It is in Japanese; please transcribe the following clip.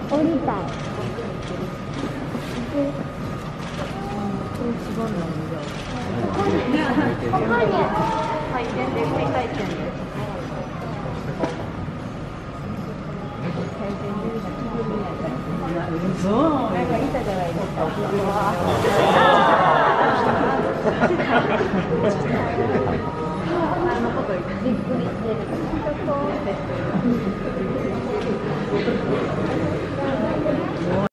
降りたい。ここに回転で振り回転で。そう。なんかいたじゃないですか。あのことびっくりしてる。